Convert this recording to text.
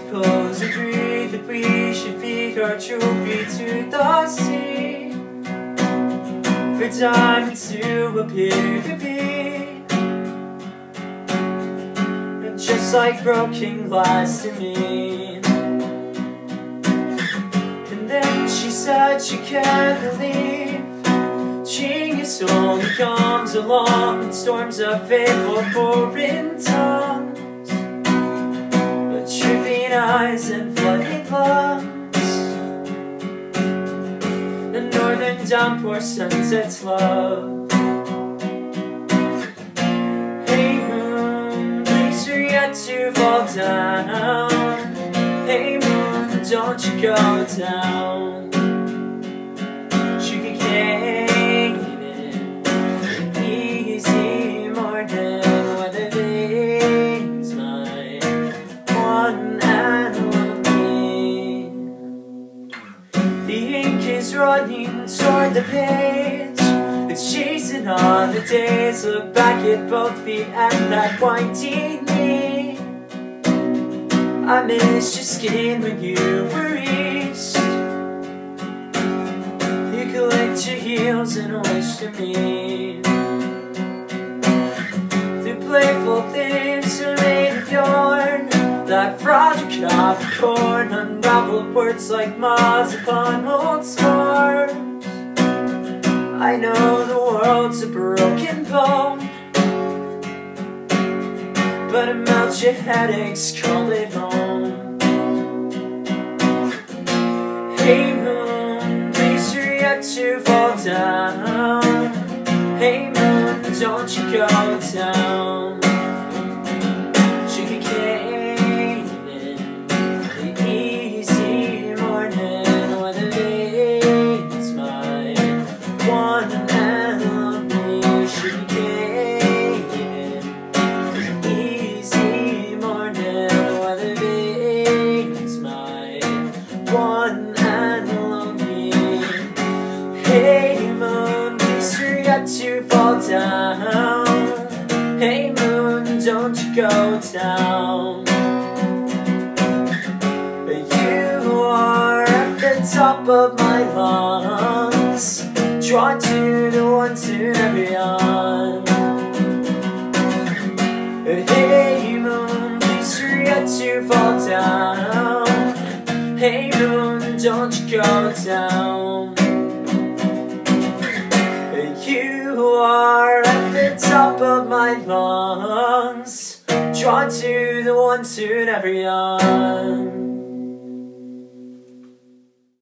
suppose agreed that we should feed our trophy to the sea, for diamond to appear to be just like broken glass to me. And then she said she can't believe genius only comes along in storms of fabled foreign tongues, but tripping eyes and flooded lungs. The northern downpour sends its love. Hey moon, please forget to fall down. Hey moon, don't you go down. Sugarcane, easy morning, Weathervanes, my one and only. The ink is running toward the page, it's chasing on the days. Look back at both feet and that windy knee. I missed your skin when you were east. You could lick your heels and wish to me. Through playful things are made of yarn, like fragile Capricorn, unraveled words like moths upon old scarves. I know the world's a broken bone, but it melts your headaches, call it home. Hey moon, please forget to fall down. Hey moon, don't you go down. Sugarcane, the easy morning, Weathervanes, my one and only. Sugarcane, easy morning, Weathervanes, my one and only. Hey moon, please forget to fall down. Hey moon, don't you go down. You are at the top of my lungs, drawn to the one to never yawn. Hey moon, please forget to fall down. Hey moon, don't you go down. You are at the top of my lungs, drawn to the one to never yawn.